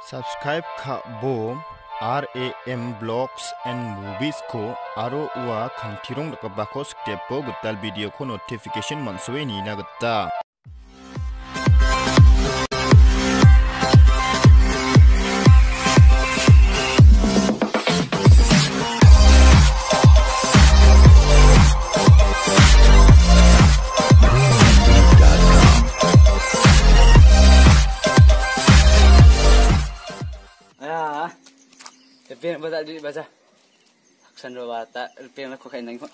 Subscribe ka bom RAM Blogs and Movies ko aro ua kantirong nakabako sktepo gutal video ko notification manswe ni na gutta. Repair baca dulu baca. Aksan dua bata repair aku kain lagi.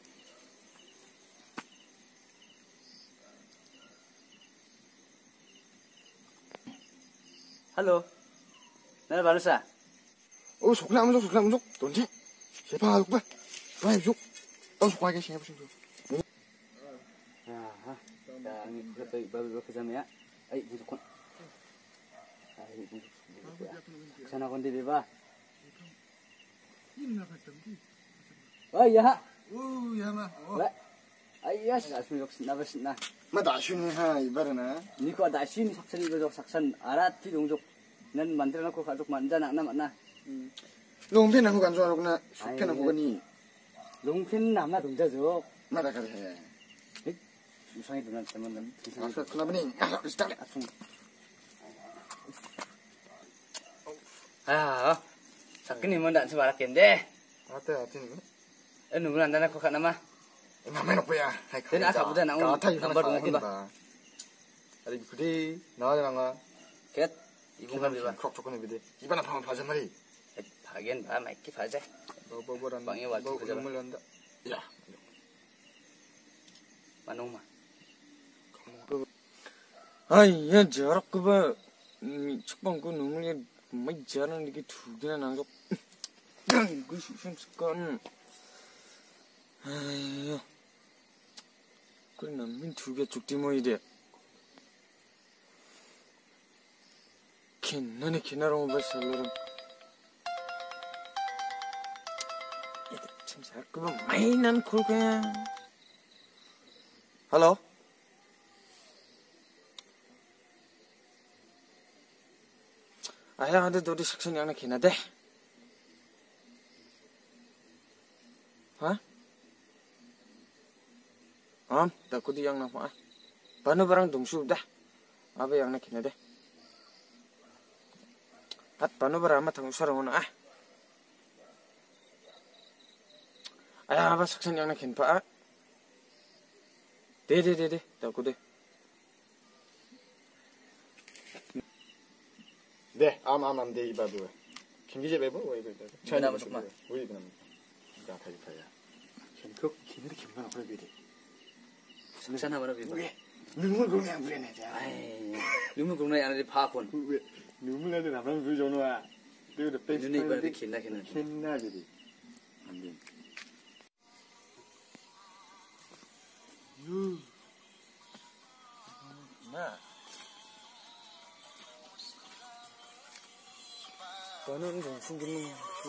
Halo. Nana baru sa? Oh, sukna masuk, tonji. Siapa aku bah? Baik masuk. Oh, sukna ke siapa sih? Ah, dah ni kita baru kerja ya. Ay, busuk. Ay, busuk. Sana kon di ba? Oh iya. Ya mah. Ay ya, asmi lok na bas na. Mada shuni ha ibarana. Ni ko ada sini saksan iba jok saksan arat ti dongjok. Nan mantra na ko khajok manja na mana. Longpen aku kan soal aku na, supen aku kan ni. Longpen nama dongja jok. Mada kare he. Susah itu nanti teman-teman. Asal kenapa ni? Ah, start. Ah, sakit ni mana sebab kende. Hati ni. Nunggu anda nak kau nama. Mama nak ya. Dan aku dah nak gambar rumah ba. Ada budi, nawa nanga. Ket, ibu kan bilang. Kok cokon budi. Iba nak paham paham mari. Bagian ba, maiki fajar. Bawa ran. Bangnya waktu fajar. Ya. Manung mah. Ay, ya jarak ke ba? Cukbang ko nunggu may jarang dikit hujan nangkap. Gue susah sekali. Ayo, gue namin juga cukti mau ide. Kena nih kena orang bahasa luar. Itu cuma gue mainan kulkanya. Halo. Ayah ada tuh di section yang nak kena deh. Hah? Takut yang nama ah. Banu barang dungsu dah. Apa yang nak kena deh? Hat banu barang amat tanggung sarang ah. Ayah apa section yang nak kena pak ah? Deh. Takut deh. deh, am deh iba bu. Kinggi bebo, iba. China masuk mah. Wih benar. Dah kaya. Kini gimana aku bede? Sana mana bilang? Lumur guna yang berenai aja. Ay, lumur guna yang ada di pakon. Lumur ada nama yang jono ah. Dia udah pengen. Ini ibarat kena. Kena jadi. Ambil. Nah. Konon dungsu gini.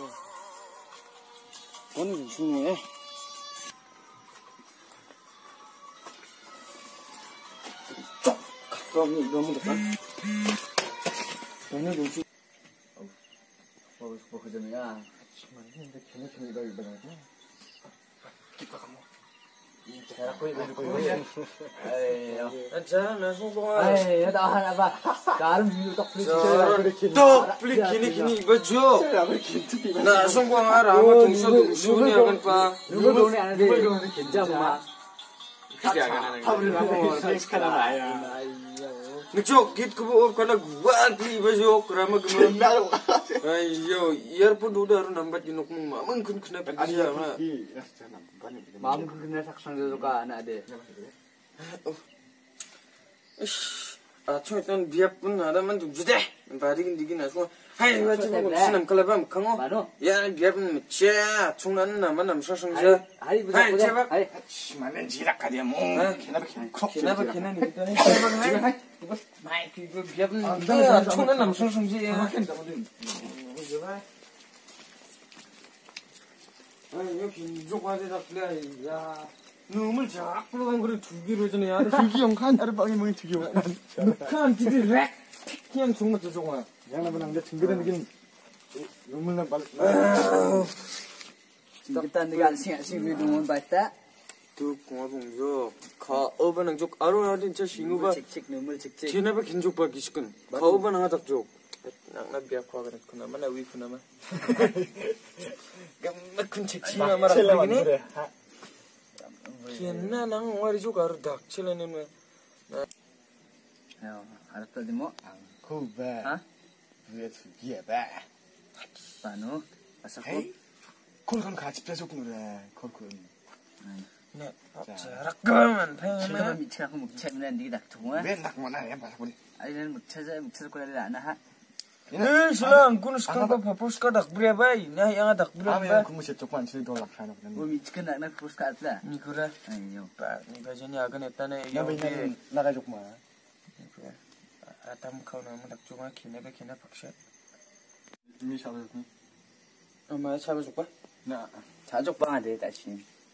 Konon dungsu ni eh. Kami dua depan. Konon dungsu. Bagus kerja ni ya. Cuman ni dah kena iba ibaratnya. Kita kamu. Cara kau ibu kau. Ayo. Aja, langsung bawa. Ayo, tahan apa? Garam dulu tak beli. Tok, beli kini baju. Langsung bawa arah. Dungsu ni akan pa. Lumur guna yang ada di kerja mah. Ngecok git ke bawah karena gua beli baju kerama gemar. Ayo, iar pun udah harus nambat jinuk mamang kun kena kerja mah. Mam kena saksan dulu kan anak deh. Acu itu biar pun ada mantu jude. Barikin dingin asu. Hai, macam apa senam kelabam kango. Ya biar pun macam cungan nama nam sosongja. Hari betul. Hari. Cuman jirak dia mau. Kenapa kena ni kita ni? Mai kita biar pun cungan nam sosongja. Ayo kinjuk aja tak boleh ya. Numul jak pulang kau tu giru je ni ada. Tugi yang kan ada bagi mengi tugi yang kan. Kan jadi rek. 그냥 정말 좋아. 양나무 남자 징그러는 느낌. 눈물나 말. Kita nggak sing minum bata. 또 공화봉조 가 어반ang 족 아로나딘 저 싱우바 Cek numul cek. 지나바 긴족바 기식은 가 어반ang 하닥 족 낙나 비약화 그래 그나마 나 위 그나마 gamma kun 책시마 마라 그러기네 kienna nang wari 족 아로 닥 칠레는 Ayo, harap tadi mo. 코바. Hah? 왜 예바. Pano? Asa ko. 헤이. 콜건 같이 빼줬고 그래. 콜건. 네 자락가만 Sila ba 팽네 mitsa ko mukcha mo na hindi dak tunga. 왜 낙만아 해 봐. 보니. Ay na mukcha ko na na ha. 에 실랑 군스 칸바 파포스카 닥 브레바이 나 양아 닥 다음에 브레바 근무실 쪽만 칠 돌아 가는 Wo mitsa na na pus ka atla. 니 그래 Ayo. 빠 니가 전에 아간 했다네 나 여기 맨날 나가 줬구만. 아담 카우나 뭐 닥종아 키네베 키네 박샷 이미 잡았니? 엄마 잡아줄까? 나. Sajok ba nga de tashi.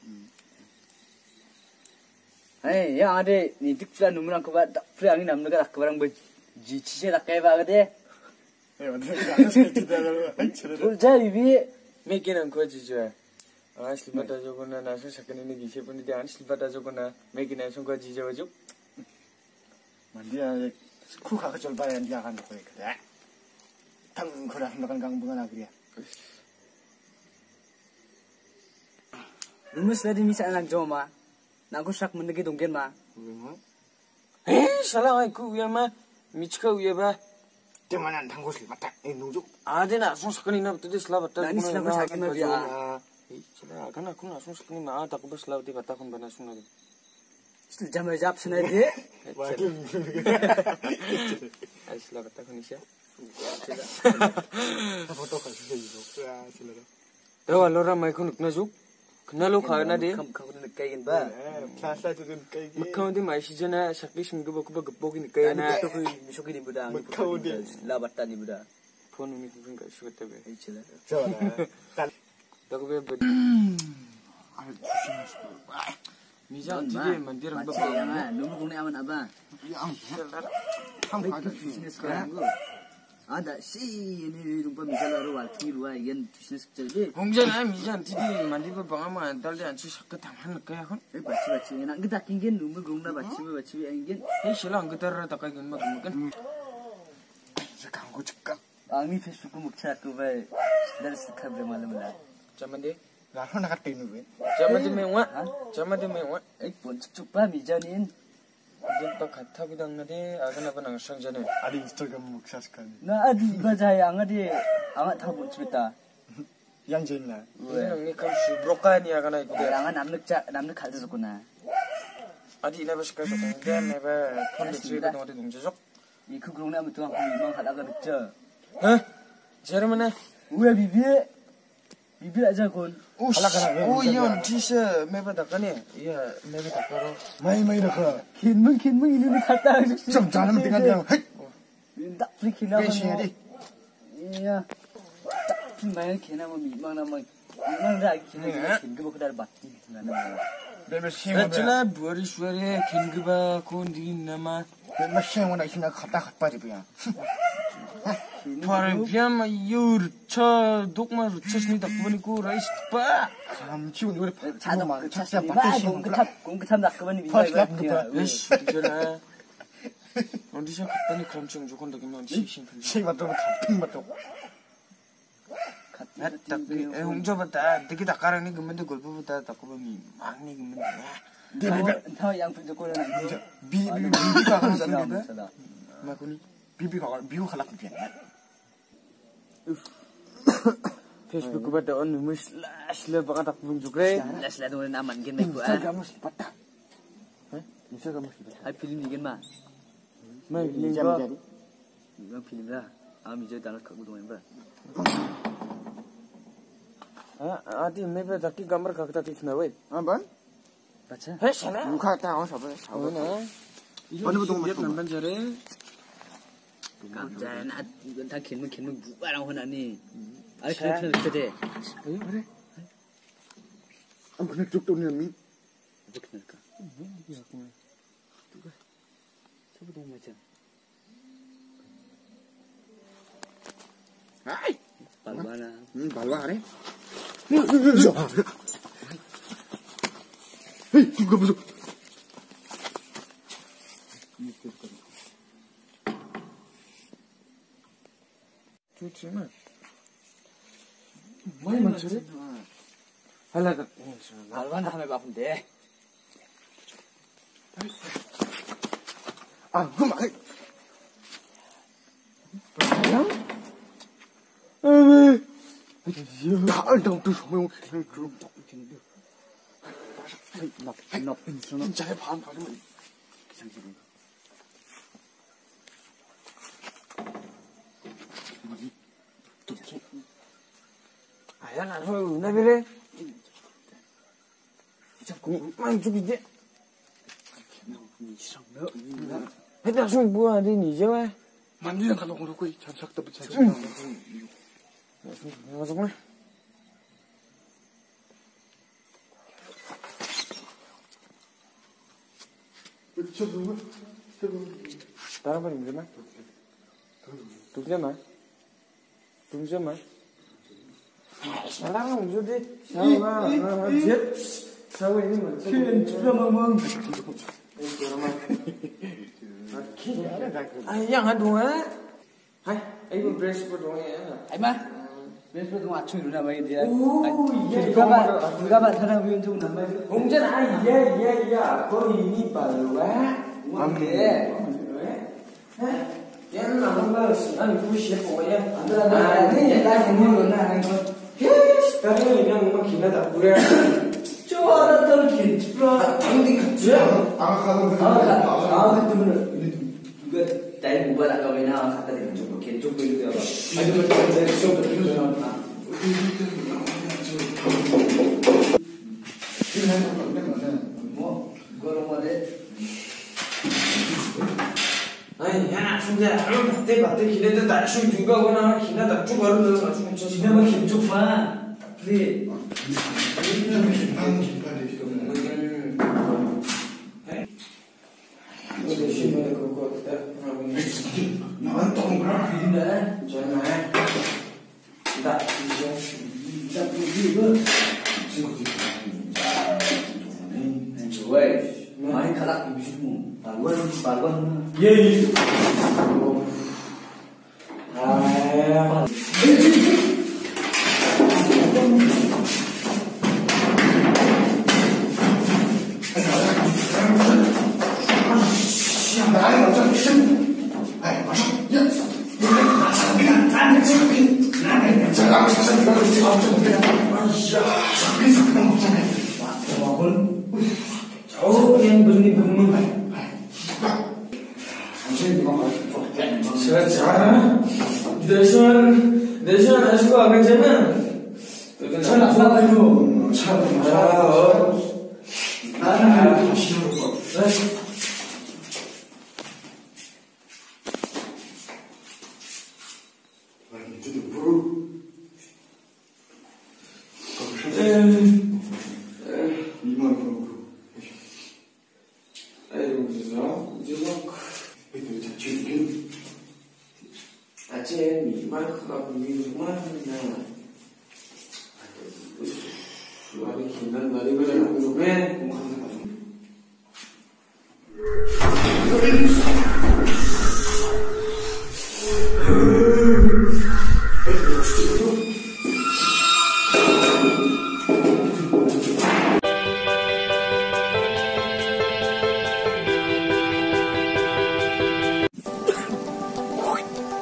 Ay, ya ade ni dikla numran ko ba pri angin namna ka barang ba ji chise da kai ba ga de. 에 어디서 가서 기다려. Ulja bibi. 메기는 거지죠 아 실바다 저거나 나서 사건이 기세 분이 안 실바다 저거나 메기는 손과 지져가지고 만디야 쿠 가가 절 봐야 니가 간 거야 그래. 당 그래 한다간 강부가 나 그래. Rumus tadi misa anak joma. Na ko sak mun ge donggen ma. 에 살아가 그 위에마 미치카 위에봐 때만한 당고실 맞다. 이 농족. 아데나 손 사건이 나부터 슬라바다 Na ni sila ko sa akin ma biya. 이 아가나 그나 손 사건이 나 다고 슬라바디 바타 건 바나 손나데 Stil jamai jap suna de. 와기. 아 슬라바타 건이샤 포토 가서 이거. 야 실라. 내가 로라 마이크 늑나죽 그날로 가나데 Kam ka kun kai gen ba. 클래스 라이트는 깨기. 막카운데 마시잖아 샤키 심그버그버 급보기 니까야나 To ko misoki ni buda. Magkaudi. Labata ni buda. 폰음이 그런가 쉬었다be Ay chila. 저라. 딸. 다고 왜 미장 디게 만디랑 Baca yang ah, numur kung ni aman aba. 한 가지. Business ko lang ko. Ada si ini rumpa misal aro walti ruwa yan business kerja. 홍자나 미장 디디 만디버 방아마 안 달리 안치 샤크 담한 거야 건 Eh baca enak kita kingen numur kung na baca angin. 이 실랑 그다라 다가 근막 먹은 이제 광고 즉각. Ang ni Facebook ko mukcha ko ba. Dari sekat malam lah. 잠만데 나 하나 갔다 있는 거야. 잠만데 메와 잠만데 메와 Eh pun cuk ba mijanin. 이제 같아고 당나데 아가나바랑 상자네 아리 인스타그램 목사스칸. Na adi baca yang adi amat tahu pun cerita. 양재나. 이는 니 감시 브로카니 아가나 이거 Rangan namnek kalja sukuna. 아디 이나바시카 저건데 네바 폰데 지가 동아데 동자적 Iku kung na mutuang kung imang halaga nagja. 어 제르마네 Uwe bibi aja kon. 오이온 티셔 메바 다가네 야 메바 다가로 마이 나가. Kinmeng ini ni kata. 좀 잘하면 되겠냐. 헤이. Tak free kina 왜 시야리? Iya. Tak free main kina mo imang na imang ra kina kin ko dar batti na na. 내가 시행원에 나츠나 부어리 슈어레 긴그바 곤디 나마 내가 시행원에 힘나 갔다 빠지고야. 파르 피아마 유르차 독마 루차스니 닥보니고 라이스 빠 감치고 이거 자동 만 차 찾자 마 받대 시행. 공급탑 낙그만 미 First lap 누가? 에이씨 이제나 어디서 갔더니 감청 조건 덕이면 시신 시행 맞도 감핑 맞도. 딱 홍조부터 되게 닭가랑니 그만도 골프부터 닭고보니 막니 그만 타 양푼 조건은 비비가 하는 데 막고니 비비가 미국 갈라 그게. 페이스북 부터 어느 무슬라슬 바가 닭분 주그래 jelas lah dengan aman gen mek gua. 인스타그램을 봤다. 인스타그램을 봤다. Ai film ni gen ma. 막 이제 이거 자리. Bang film lah. Ami je dalam kat gudung ba. 아디 메베 닭기 감을 갖다 තිख나 왜 한번 Baca. 해시나 누가 다 와서 봐. 오네 어느 부동 맞고. 남반 저래 Kamjan at ta kinmeng barang hona ni. Ai kena kena 그래. 안 그래 쭉 돌리는 미. Bukan ka. Coba dong macam. 말과 하네. 에이, 누가 무슨? 좋지만 많이 많지? 할라가 말만 하면 바쁜데. 아, 그럼 말. 나 또 정말 진짜 반 가지면 아야 나 소 나 그래 자꾸 많이 죽이지 해다 좀 뭐야 돼 이제 왜 만지는 가도 그렇고 잔삭도 붙여. 맞아 봐 다른 번 힘들만 동생만 사랑은 우주디 사랑아 jet 사고 있는 거 큰 주라망망 ai yang hadu ha hai ai bu brace bu dong ya Ai mà. Bên phía ngoài chui nó mày đi. 오 누가 봐 사람 위원 좀 남아. 공전아 예예야 거기 니 발로와 뭔데? 얘는 나온 거 아니 부시에 보고야 아, 네, 나 있는 거나 이거. 다른 그냥 뭐 기나다 그래 좋아라 떨기. 좋아. 당디 같지 누가 나이 못 받아 가면 나 갖다 대면 좀 개쪽 보이고요. 아니 그 내가 좀 이러잖아. 뭐 그런 거데. 아니 야 진짜 그때 기내다 날씨 누가 거나 기나다 쭉 얼른 가지고 저 지나면 개쪽만. 그래. 대신에 그거 나만 동그라. 그린다. 전화해 나 이제 자, 이거 좋아해. 많이 가다 미시고 말건 예 아 나는 어차피 아이 마셔. 야, 그냥 나는 지금 나는 제가 사실 이거 지금 엄청 그냥 아이야, 그래서 그냥 먹잖아. 먹은 저 그냥 무슨 당신 이거 맛있어. 자 내시원 하시고 아버지는 전 아빠가지고 나는 더 싫어 거. 아침에 미마크가 미마크나 말이 긴단 말이 그래 좀 해.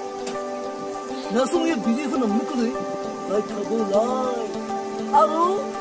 나 송이 비디오 없는 거지. 라이트 하고 라이. 아우.